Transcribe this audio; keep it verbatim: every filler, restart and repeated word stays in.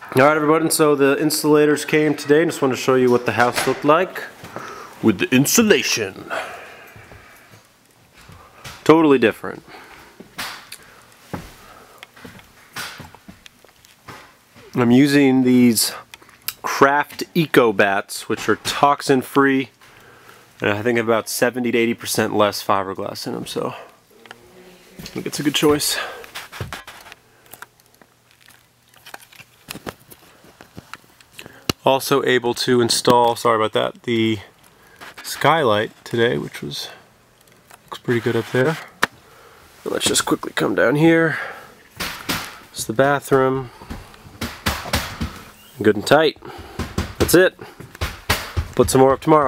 Alright everybody, so the insulators came today. Just wanted to show you what the house looked like with the insulation. Totally different. I'm using these Craft Eco Bats, which are toxin free, and I think about seventy to eighty percent less fiberglass in them, so I think it's a good choice. Also able to install, sorry about that, the skylight today, which was looks pretty good up there. Let's just quickly come down here. It's the bathroom. Good and tight. That's it. Put some more up tomorrow.